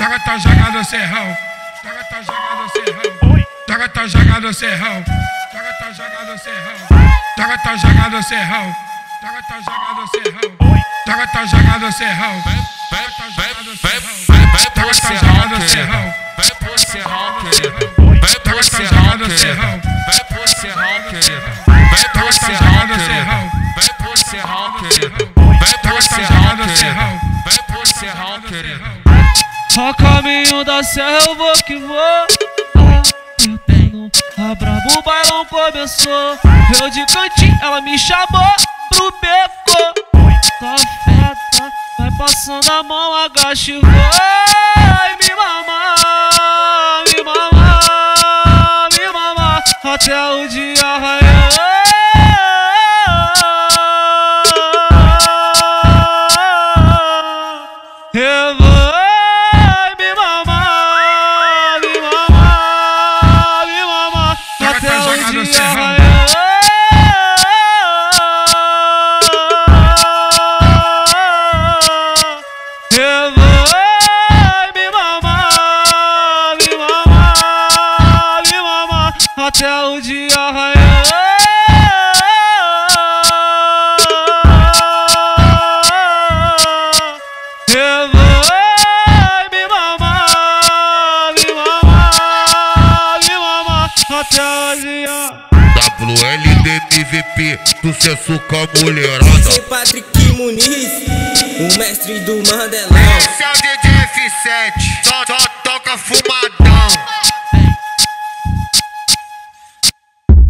Joga tua joga no serrão. Joga tua joga no serrão. Joga tua joga no serrão. Joga tua joga no serrão. Joga tua joga no serrão. Joga tua joga no serrão. Joga tua joga no serrão. Vai pro serrão, querido. Vai pro serrão, querido. Vai pro serrão, querido. Vai pro serrão, querido. Vai pro serrão, querido. Vai pro serrão, querido. Vai pro serrão, querido. Vai pro serrão, querido. A caminho da serra eu vou que vou. Apertando a brabo, o bailão começou. Eu de cantinho, ela me chamou pro beco. Cafeta, vai passando a mão, agacha e vai me mamar, me mamar, me mamar, até o dia raiar. Vai me mamar, me mamar, me mamar, até o dia raiar. Até o dia raiar. Vai me mamar, me mamar, me mamar, até o dia. WLDMVP, sucesso com a mulherada. DJ Patrick Muniz, o mestre do Mandelão. Esse é o DJ F7.